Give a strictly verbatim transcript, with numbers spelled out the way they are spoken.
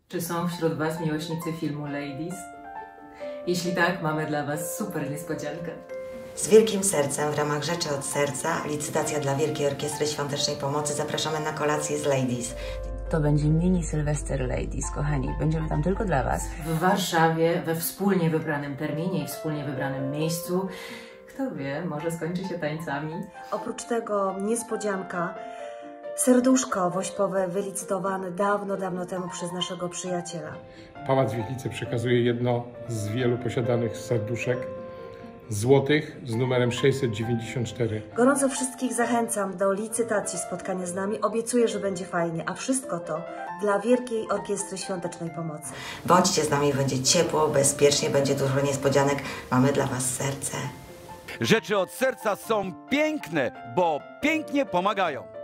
Czy są wśród Was miłośnicy filmu Ladies? Jeśli tak, mamy dla Was super niespodziankę. Z wielkim sercem w ramach Rzeczy od Serca, licytacja dla Wielkiej Orkiestry Świątecznej Pomocy, zapraszamy na kolację z Ladies. To będzie mini Sylwester Ladies, kochani. Będziemy tam tylko dla Was. W Warszawie, we wspólnie wybranym terminie i wspólnie wybranym miejscu. Kto wie, może skończy się tańcami. Oprócz tego niespodzianka, serduszko wośpowe wylicytowane dawno, dawno temu przez naszego przyjaciela. Pałac Wiechlice przekazuje jedno z wielu posiadanych serduszek złotych z numerem sześćset dziewięćdziesiąt cztery. Gorąco wszystkich zachęcam do licytacji spotkania z nami. Obiecuję, że będzie fajnie, a wszystko to dla Wielkiej Orkiestry Świątecznej Pomocy. Bądźcie z nami, będzie ciepło, bezpiecznie, będzie dużo niespodzianek. Mamy dla Was serce. Rzeczy od serca są piękne, bo pięknie pomagają.